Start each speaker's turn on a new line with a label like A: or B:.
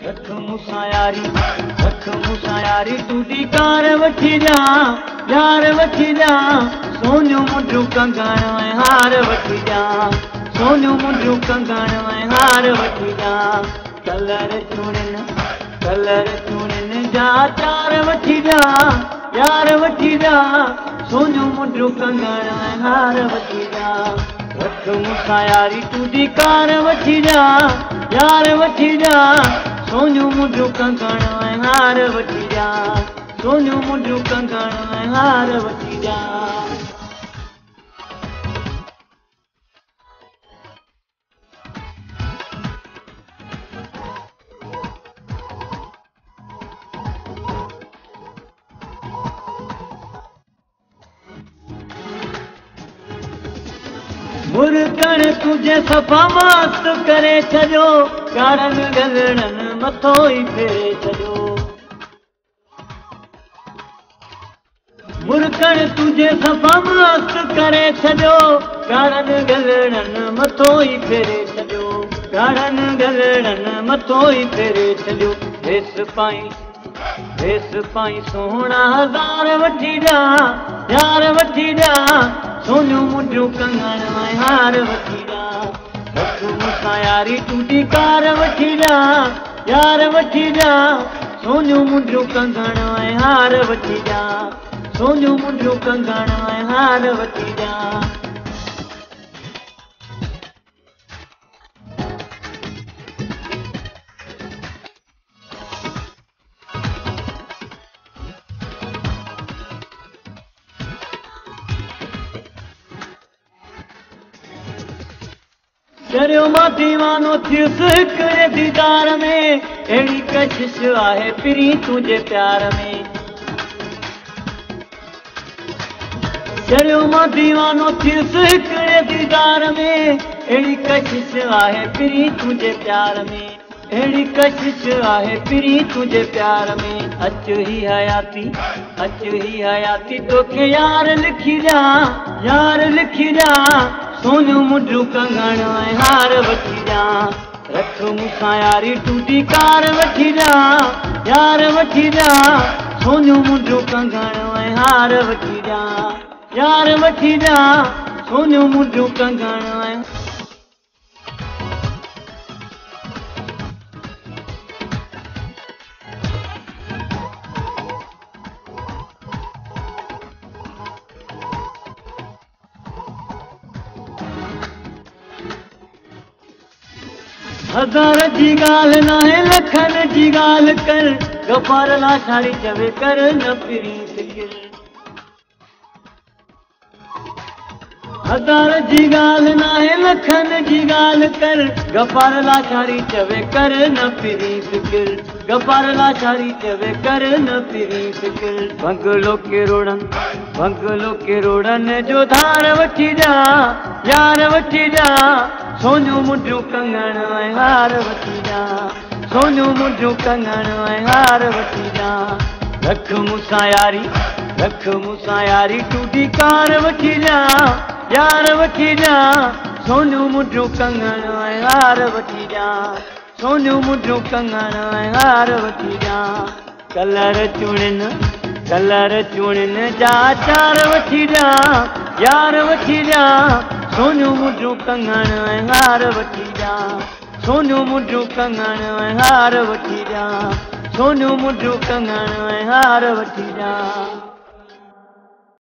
A: रख मूंसां यारी टूटी कार वठी जा यार वठी जा सोनियूं मुंडियूं कंगण ऐं हार वठी जा सोनियूं मुंडियूं कंगण ऐं हार वठी जा कलर चूड़ियुनि जा चार वठी जा यार वठी जा सोनियूं मुंडियूं कंगण ऐं हार वठी जा रख मूंसां यारी टूटी कार वठी जा यार वठी जा सोनियूं मुंडियूं कंगण ऐं हार वठी जा सोनियूं मुंडियूं कंगण ऐं हार वठी जा मुर्कण तुझे सफ़ा मस्त करे छॾियो ॻाढ़नि गलड़नि मथो ई फेरे छॾियो मुर्कण तुझे सफ़ा मस्त करे छॾियो ॻाढ़नि गलड़नि मथो ई फेरे छॾियो ॻाढ़नि गलड़नि मथो ई फेरे छॾियो वेस पाई सोहणा हज़ार वठी जा यार वठी जा सोनियूं मुंडियूं कंगण ऐं हार वठी जा रख मूंसां यारी टूटी कार वठी जा यार वठी जा सोनियूं मुंडियूं कंगण ऐं हार वठी जा सोनियूं मुंडियूं कंगण ऐं हार वठी जा चरियो मां दीवानो थियुसि हिकिड़े दीदार में अहिड़ी कशिश आहे पिरी तुंहिंजे प्यार में चरियो मां दीवानो थियुसि हिकिड़े दीदार में अहिड़ी कशिश आहे पिरी तुंहिंजे प्यार में अहिड़ी कशिश आहे पिरी तुंहिंजे प्यार में अच ही हयाती तोखे यार लिखी जा सोनियूं मुंडियूं कंगण ऐं हार वठी जा रख मूंसां यारी टूटी कार वठी जा यार वठी जा सोनियूं मुंडियूं कंगण ऐं हार वठी जा यार वठी जा सोनियूं मुंडियूं कंगण ऐं हज़ार जी ॻाल्हि नाहे लखनि जी ॻाल्हि कर गफ़ार लाशाणी चवे कर न प्रीत किर हज़ार जी ॻाल्हि नाहे लखनि जी ॻाल्हि कर गफ़ार लाशाणी चवे कर न प्रीत किर गफ़ार लाशाणी चवे कर न प्रीत किर बंगलो किरोड़नि जो धार वठी जा यार वठी जा सोनियूं मुंडियूं कंगण ऐं हार वठी जा सोनियूं मुंडियूं कंगण ऐं हार वठी जा रख मूंसां यारी टूटी कार वठी जा यार वठी जा सोनियूं मुंडियूं कंगण ऐं हार वठी जा सोनियूं मुंडियूं कंगण ऐं हार वठी जा कलर चूड़ियुनि जा चार वठी जा यार वठी जा सोनियूं मुंडियूं कंगण ऐं हार वठी जा सोनियूं मुंडियूं कंगण ऐं हार वठी जा सोनियूं मुंडियूं कंगण ऐं हार वठी जा